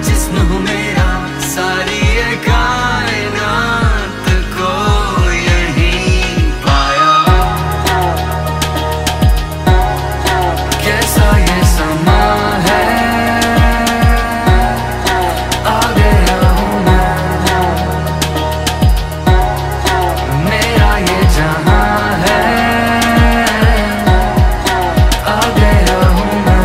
जिस्म हूँ मेरा, सारी ये कायनात को यहीं पाया। कैसा ये समा है, आ गया हूँ मैं, मेरा ये जहां है, आ गया हूँ मैं।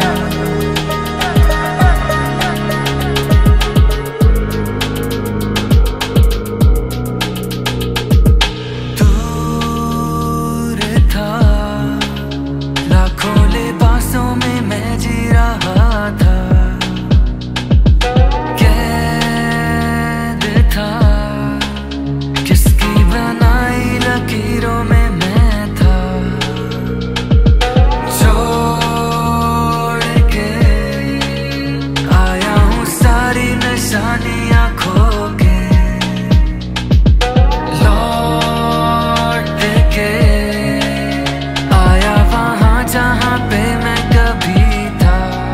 दूर था लाखों लिबासों में मैं जी रहा था, कैद था किसकी बनाई लकीरों में मैं था। छोड़ के आया हूँ सारी निशानियां खो के, लौट के आया वहां जहां पे मैं कभी था।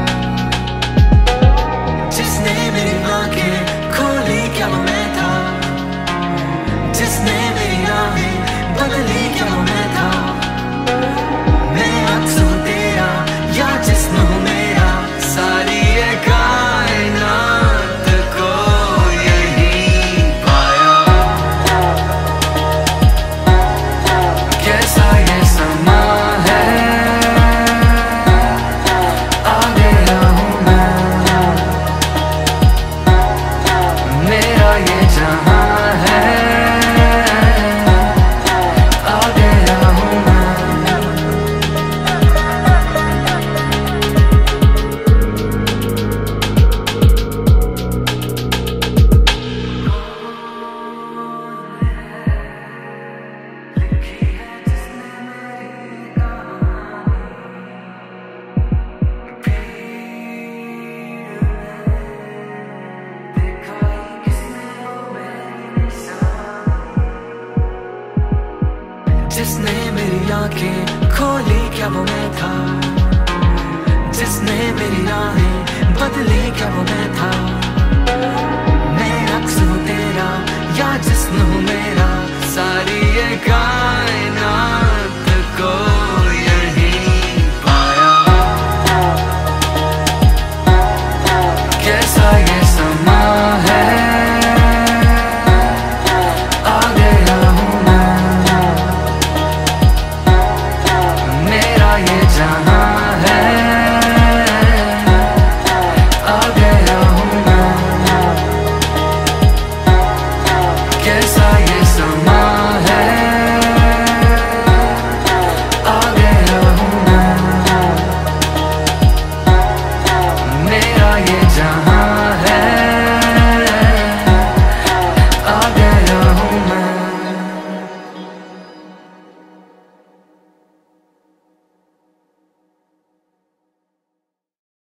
जिसने मेरी आंखें खोली क्या वो मैं था, जिसने मेरी राहें बदली क्या वो मैं था। मैं अक्स हूँ तेरा या जिस्म हूँ मेरा, सारी ये कायनात को यहीं पाया। कैसा ये समा है, आ गया हूँ मैं, मेरा ये जहां है, आ गया हूँ मैं। लिखी है जिसने मेरी कहानी, दिखाई किसने वो मेरी निशानी। जिसने मेरी आंखें खोली क्या वो मैं था, जिसने मेरी राहें बदली क्या वो मैं